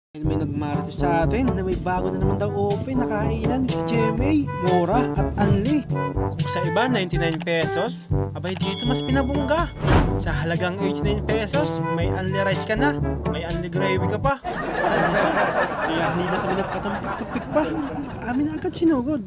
May nagmarites sa atin na may bago na naman daw open na kainan sa GMA, mura at unli. Kung sa iba 99 pesos, abay dito mas pinabungga. Sa halagang 89 pesos, may unli rice ka na, may unli gravy ka pa. Kaya hindi na kami nagpatumpik-tupik pa. Amin na agad sinugod.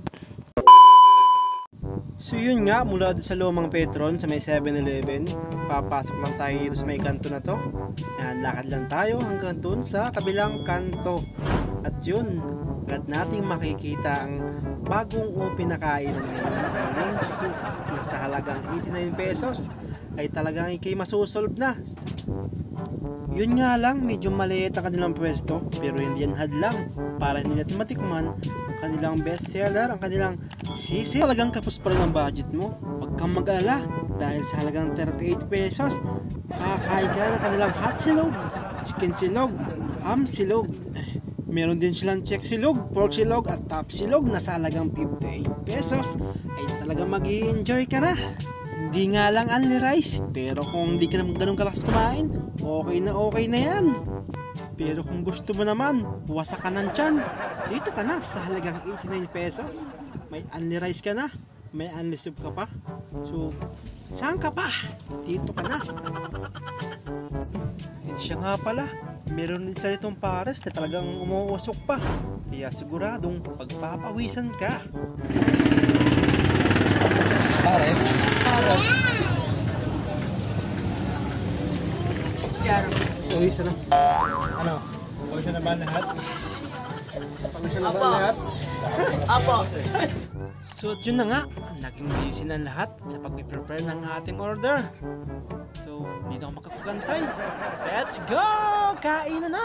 So yun nga, mula sa Lumang Petron sa may 7-Eleven, papasok lang tayo dito sa may kanto na to. Yan, lakad lang tayo hanggang dun sa kabilang kanto. At yun, agad nating makikita ang bagong open na kainan ngayon ng Ling Soup na sa halagang 89 pesos ay talagang ikay masusolve na. Yun nga lang, medyo maliit ang kanilang pwesto, pero hindi yan hadlang para hindi natin matikman ang kanilang bestseller, ang kanilang sisi. Talagang kapos pa rin ang budget mo, huwag kang mag-alala dahil sa halagang 38 pesos makakain ka ng kanilang hot silog, chicken silog, ham silog. Meron din silang check silog, pork silog at top silog na sa halagang 58 pesos ay talagang mag-i-enjoy ka na. Hindi nga lang only rice, pero kung hindi ka naman ganun kalakas kumain, okay na yan. Pero kung gusto mo naman, wasak ka ng tiyan, dito ka na sa halagang 89 pesos. May only rice ka na, may only soup ka pa. So, saan ka pa? Dito ka na. And siya nga pala, meron din sila itong pares na talagang umuusok pa. Kaya siguradong pagpapawisan ka. Pares? Pawisan na. Ano? Pawisan na ba lahat? Pawisan na ba lahat? Apo. So yun na nga, naging busy na lahat sa pag-prepare ng ating order. So, hindi na ako makakagantay. Let's go! Kain na!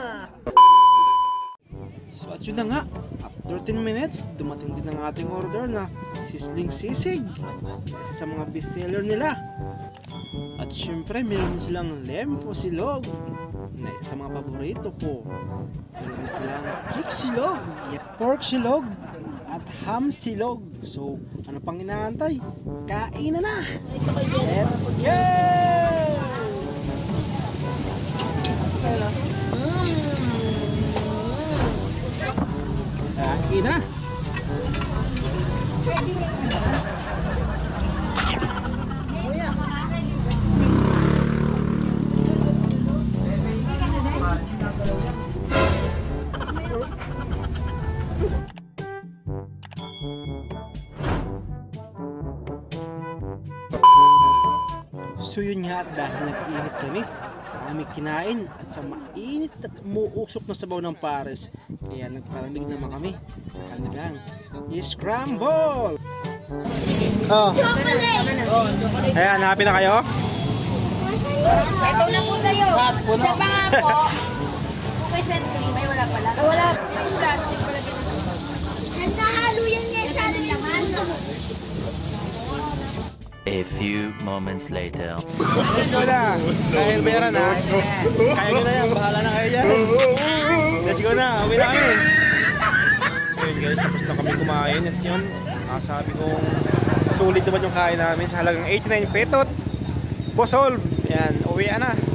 So at yun na nga, after 10 minutes, dumating din ang ating order na sisling sisig. Isa sa mga bestseller nila. At syempre, meron silang lempo silog na isa sa mga paborito ko. Meron silang chick silog, pork silog, at ham silog. So, ano pang inaantay? Kain na! Let's go! Kain na! So yun nga, at dahil nag-init kami sa aming kinain at sa mainit at umuusok na sabaw ng pares, kaya nagpalamig naman kami sa kanilang scramble. Chocolate! Ayan, happy na kayo? Ito na po sa'yo. Isa pa nga po. Okay, sentry. May wala pala. Wala. Yung plastic pala dito. Nagkahalo yan niya sa atin naman. A few moments later. Wala, dahil bayaran ha. Kaya nyo na yan, bahala na kayo dyan. Let's go na, uwi na kami. So yun guys, tapos na kami kumain. At yun, sabi kong sulit naman yung kain namin sa halagang 89 petot. Bosol, yan, uwi na.